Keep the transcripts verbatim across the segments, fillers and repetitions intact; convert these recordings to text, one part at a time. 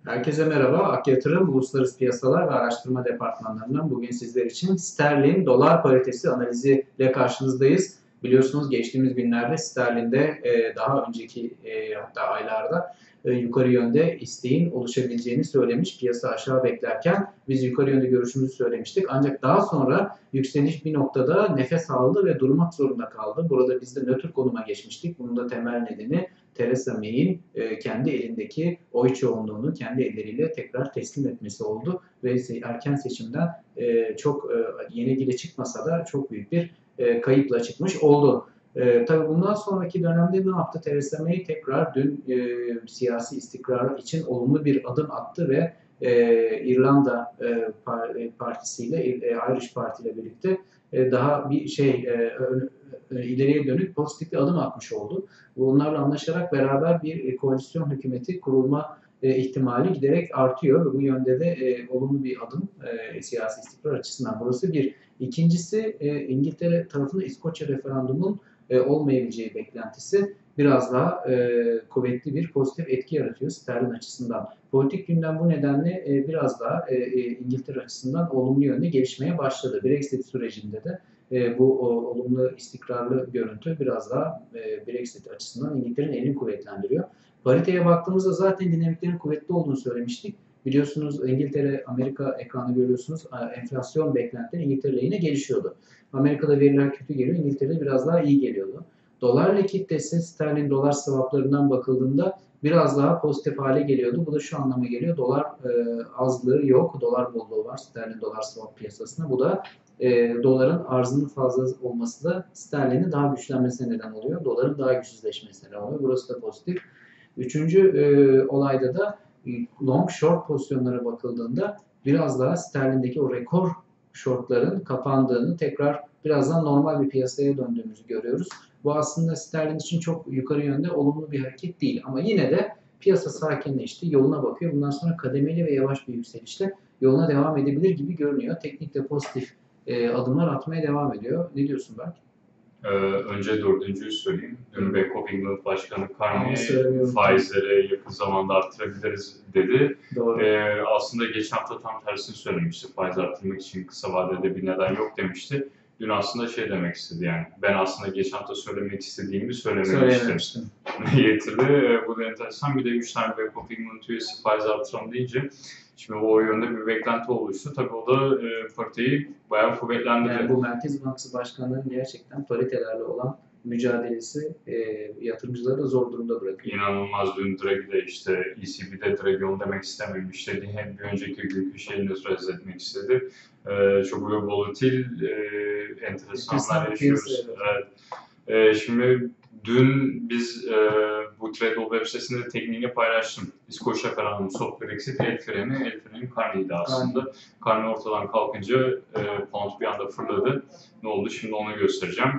Herkese merhaba. Ak Yatırım Uluslararası Piyasalar ve Araştırma Departmanlarından bugün sizler için sterlin dolar paritesi analiziyle karşınızdayız. Biliyorsunuz geçtiğimiz günlerde sterlinde e, daha önceki e, hatta aylarda e, yukarı yönde isteğin oluşabileceğini söylemiş. Piyasa aşağı beklerken biz yukarı yönde görüşümüzü söylemiştik. Ancak daha sonra yükseliş bir noktada nefes aldı ve durmak zorunda kaldı. Burada biz de nötr konuma geçmiştik. Bunun da temel nedeni Theresa May'in e, kendi elindeki oy çoğunluğunu kendi elleriyle tekrar teslim etmesi oldu ve erken seçimden e, çok e, yenilgiyle çıkmasa da çok büyük bir e, kayıpla çıkmış oldu. E, tabii bundan sonraki dönemde ne yaptı? Theresa May tekrar dün e, siyasi istikrar için olumlu bir adım attı ve e, İrlanda e, partisiyle, e, Irish Parti ile birlikte e, daha bir şey e, e, ileriye dönük pozitif bir adım atmış oldu. Bunlarla anlaşarak beraber bir koalisyon hükümeti kurulma e, ihtimali giderek artıyor ve bu yönde de e, olumlu bir adım e, siyasi istikrar açısından. Burası bir. İkincisi e, İngiltere tarafında İskoçya referandumun e, olmayabileceği beklentisi biraz daha e, kuvvetli bir pozitif etki yaratıyor sterlin açısından. Politik gündem bu nedenle e, biraz daha e, e, İngiltere açısından olumlu yönde gelişmeye başladı. Brexit sürecinde de e, bu o, olumlu istikrarlı görüntü biraz daha e, Brexit açısından İngiltere'nin elini kuvvetlendiriyor. Pariteye baktığımızda zaten dinamiklerin kuvvetli olduğunu söylemiştik. Biliyorsunuz İngiltere, Amerika ekranı görüyorsunuz. Enflasyon beklentileri İngiltere lehine gelişiyordu. Amerika'da veriler kötü geliyor, İngiltere'de biraz daha iyi geliyordu. Dolar likiditesi sterlin dolar swaplarından bakıldığında biraz daha pozitif hale geliyordu. Bu da şu anlama geliyor. Dolar e, azlığı yok. Dolar bolluğu var sterlin dolar swap piyasasında. Bu da e, doların arzının fazla olması da sterlinin daha güçlenmesine neden oluyor. Doların daha güçsüzleşmesine neden oluyor. Burası da pozitif. Üçüncü e, olayda da long short pozisyonlara bakıldığında biraz daha sterlindeki o rekor shortların kapandığını, tekrar birazdan normal bir piyasaya döndüğümüzü görüyoruz. Bu aslında sterlin için çok yukarı yönde olumlu bir hareket değil. Ama yine de piyasa sakinleşti, yoluna bakıyor. Bundan sonra kademeli ve yavaş bir yükselişle yoluna devam edebilir gibi görünüyor. Teknikte pozitif e, adımlar atmaya devam ediyor. Ne diyorsun Berk? Ee, önce dördüncüyü söyleyeyim. Dün Bank of England Başkanı Carney söylemiyorum. faizleri yakın zamanda arttırabiliriz dedi. Doğru. Ee, aslında geçen hafta tam tersini söylemişti. Faiz arttırmak için kısa vadede bir neden yok demişti. Dün aslında şey demek istedi yani. Ben aslında geçen hafta söylemek istediğimi söylememiştim. Söylememiştim. Getirdi. Bu da enteresan. Bir de üç tane Bank of England üyesi faiz artıralım deyince şimdi o yönde bir beklenti oluştu. Tabii o da e, pariteyi bayağı kuvvetlendirdi. Yani bu Merkez Bankası Başkanlığı'nın gerçekten paritelerle olan mücadelesi e, yatırımcıları da zor durumda bırakıyor. İnanılmaz. Dün Draghi de işte E C B'de Draghi onu demek istememiş dedi. Hem bir önceki günkü şeyini nötralize etmek istedi. Ee, çok böyle volatil, e, enteresanlar yaşıyoruz. Evet. Ee, şimdi dün biz e, bu Tradeweb web sitesinde tekniğini paylaştım. İskoçya referandumu, soft Brexit, el freni, el frenin Carney'di aslında. Carney ortadan kalkınca e, pound bir anda fırladı. Ne oldu? Şimdi onu göstereceğim.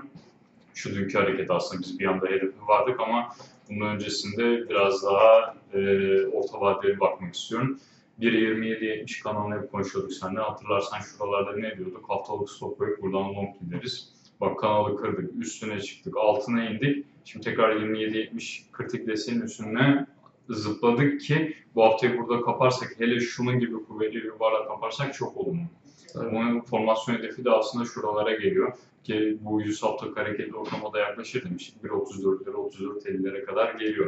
Şu dünkü hareket aslında biz bir anda hedefi vardık ama bunun öncesinde biraz daha e, orta vadeli bakmak istiyorum. bir yirmi yedi yetmiş kanalını hep konuşuyorduk seninle. Hatırlarsan şuralarda ne diyorduk? Haftalık stop koyup buradan long gideriz. Bak kanalı kırdık, üstüne çıktık, altına indik. Şimdi tekrar yirmi yedi yetmiş kritik desteğin üstüne zıpladık ki bu haftayı burada kaparsak, hele şunun gibi kuvvetli bir varla kaparsak çok olumlu. Bunun formasyon hedefi de aslında şuralara geliyor ki bu yüz haftalık hareketli ortamada yaklaşır demiştik. bir otuz dörtlere, otuz dört ellilere kadar geliyor.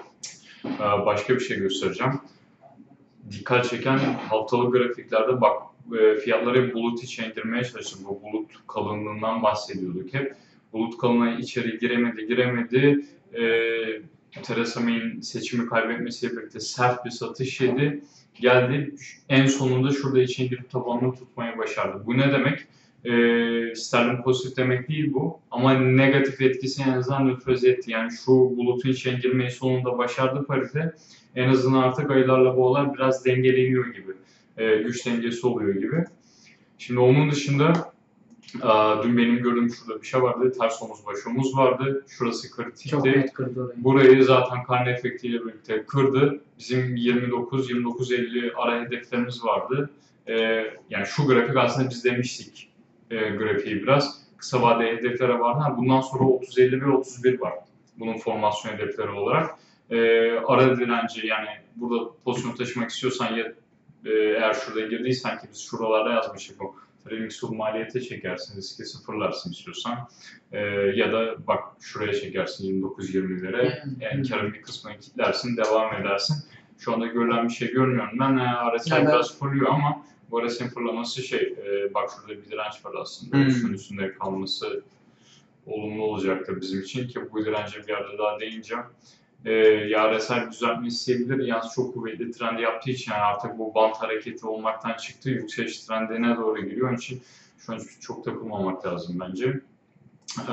Başka bir şey göstereceğim. Dikkat çeken haftalık grafiklerde bak fiyatları bulut içe indirmeye çalıştım. Bu bulut kalınlığından bahsediyorduk hep. Bulut kalınlığı içeri giremedi, giremedi. Ee, Theresa May'in seçimi kaybetmesiyle birlikte sert bir satış yedi. Geldi en sonunda şurada içe indirip tabanını tutmayı başardı. Bu ne demek? E, sterlin pozitif demek değil bu ama negatif etkisi en azından nötralize etti. Yani şu bulutun içine girmeyi sonunda başardı parite. En azından artık aylarla bu olay biraz dengeleniyor gibi. E, güç dengesi oluyor gibi. Şimdi onun dışında a, dün benim gördüğüm şurada bir şey vardı. Ters omuz baş omuz vardı. Şurası kritikti. Çok net kırdı orayı. Burayı zaten Carney efektiyle birlikte kırdı. Bizim yirmi dokuz yirmi dokuz elli ara hedeflerimiz vardı. E, yani şu grafik aslında biz demiştik. E, grafiği biraz. Kısa vadeli hedeflere var. Ha, bundan sonra otuz elli ve otuz bir var. Bunun formasyon hedefleri olarak. e, ara direnci, yani burada pozisyon taşımak istiyorsan ya e, eğer şurada girdiysen ki biz şuralarda yazmıştık, o trading stop maliyete çekersin, riski sıfırlarsın istiyorsan e, ya da bak şuraya çekersin yirmi dokuz yirmilere, yani karın bir kısmını kilitlersin, devam edersin. Şu anda görülen bir şey görmüyorum ben. E, R S I Yani biraz fırlıyor ama bu R S I'nin fırlaması şey, e, bak şurada bir direnç var aslında. Hmm. Şunun üstünde kalması olumlu olacaktır bizim için ki bu dirence bir yerde daha değineceğim. E, ya R S I düzeltme isteyebilir. Yalnız çok kuvvetli trend yaptığı için yani artık bu bant hareketi olmaktan çıktı. Yükseliş trendine doğru giriyor. Onun için şu an çok takılmamak lazım bence. E,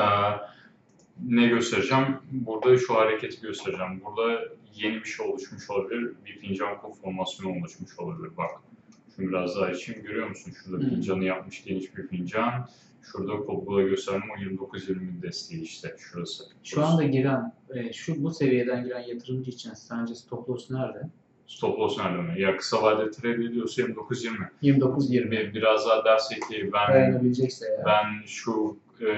ne göstereceğim? Burada şu hareketi göstereceğim. Burada yeni bir şey oluşmuş olabilir. Bir fincan kol formasyonu oluşmuş olabilir. Bak. Şunu biraz daha açayım. Görüyor musun? Şurada Hmm. fincanı yapmış, geniş bir fincan. Şurada kolbuğa gösterdim, o yirmi dokuz yirmi desteği işte şurası. Şu anda giren, e, şu bu seviyeden giren yatırımcı için sence stop loss nerede? Stop loss nerede mi? Ya kısa vadede trade ediyorsa yirmi dokuz yirmi. yirmi dokuz yirmi. Bir, biraz daha derse ki ben Dayanabilecekse ya. ben şu e,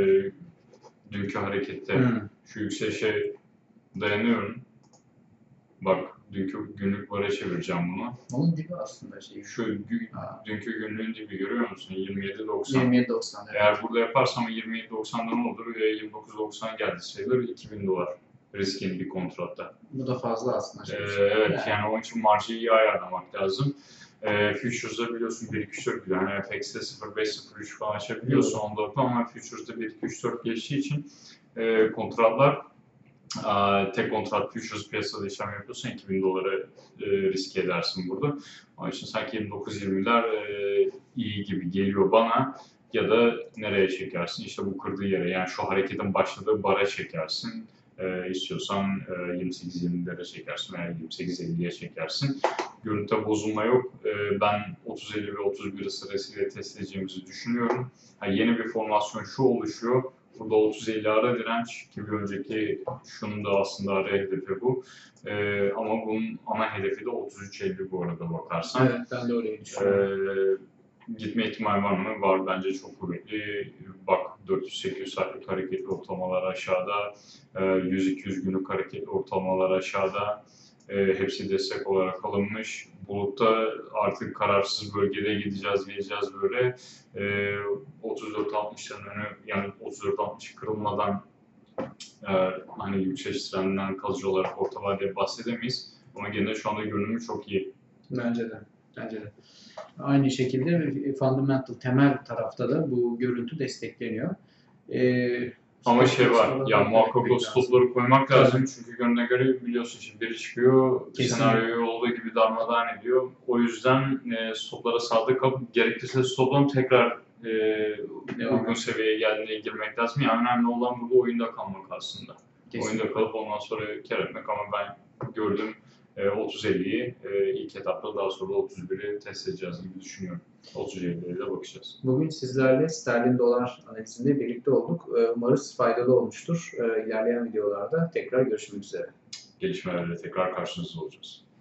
dünkü harekette Hmm. şu yükselişe dayanıyorum. Bak dünkü günlük vara çevireceğim bunu. Onun dibi aslında şey. Şu gü- Ha. dünkü günlüğün dibi görüyor musun? yirmi yedi doksan. yirmi yedi doksan. Evet. Eğer burada yaparsam yirmi yedi doksandan olur ve yirmi dokuz doksan geldi sayılır, iki bin dolar riskin bir kontratta. Bu da fazla aslında. Şey. Ee, evet yani. yani onun için marjı iyi ayarlamak lazım. Ee, Futures'da biliyorsun bir iki üç dört biliyor. Yani F X'de sıfır virgül beş sıfır üç falan açabiliyorsun Evet. onda ama Futures'da bir iki üç dört geçtiği için e, kontratlar a, tek kontrat Futures piyasada işlem yapıyorsan iki bin dolara e, riske edersin burada. Onun için sanki yirmi dokuz yirmiler e, iyi gibi geliyor bana. Ya da nereye çekersin? İşte bu kırdığı yere, yani şu hareketin başladığı bara çekersin. E, istiyorsan e, yirmi sekiz yirmilere çekersin veya yirmi sekiz elliye çekersin. Görüntüde bozulma yok. E, ben otuz elli ve otuz bir sırasıyla test edeceğimizi düşünüyorum. Yani yeni bir formasyon şu oluşuyor. Burada otuz elli ara direnç ki bir önceki şunun da aslında ara hedefi bu. E, ama bunun ana hedefi de otuz üç elli bu arada bakarsan. Evet, ben de öyle düşünüyorum. E, Gitme ihtimali var mı? Var, bence çok kuvvetli. Bak dört yüz sekiz yüz saatlik hareketli ortalamalar aşağıda, yüz iki yüz günlük hareketli ortalamalar aşağıda. Hepsi destek olarak alınmış. Bulutta artık kararsız bölgede gideceğiz, geleceğiz böyle. otuz dört altmışların önü, yani otuz dört altmış kırılmadan hani yükseliş trendinden kalıcı olarak orta vadede bahsedemeyiz. Ama gene şu anda görünümü çok iyi. Bence de. Bence de. Aynı şekilde fundamental, temel tarafta da bu görüntü destekleniyor. Ee, Ama şey var, ya muhakkak o stopları koymak lazım evet. Çünkü görüne göre biliyorsun şimdi biri çıkıyor, kesinlikle. Senaryoyu olduğu gibi darmadağın ediyor. O yüzden e, stoplara sadık kalıp gerekirse stopların tekrar e, uygun seviyeye geldiğine girmek lazım. Yani önemli olan burada oyunda kalmak aslında. Kesinlikle. Oyunda kalıp ondan sonra kar etmek ama ben gördüm. otuz elliyi ilk etapta, daha sonra otuz biri test edeceğiz gibi düşünüyorum. otuz elliye de bakacağız. Bugün sizlerle sterlin dolar analizinde birlikte olduk. Umarız faydalı olmuştur. İlerleyen videolarda tekrar görüşmek üzere. Gelişmelerle tekrar karşınızda olacağız.